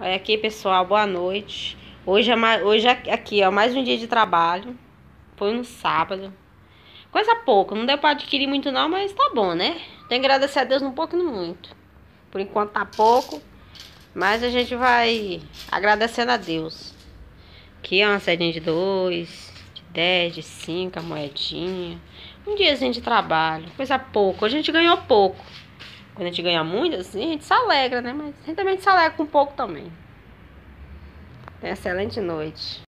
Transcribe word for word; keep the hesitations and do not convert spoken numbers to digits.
Olha aqui, pessoal, boa noite. Hoje é mais, hoje é aqui, ó, mais um dia de trabalho. Foi no sábado. Coisa pouca, não deu pra adquirir muito não, mas tá bom, né? Tem que agradecer a Deus um pouco e não muito. Por enquanto tá pouco, mas a gente vai agradecendo a Deus. Aqui, ó, uma saidinha de dois, de dez, de cinco, a moedinha. Um diazinho de trabalho, coisa pouca. Hoje a gente ganhou pouco. Quando a gente ganha muito, assim, a gente se alegra, né? Mas a gente também se alegra com pouco também. Tenha excelente noite.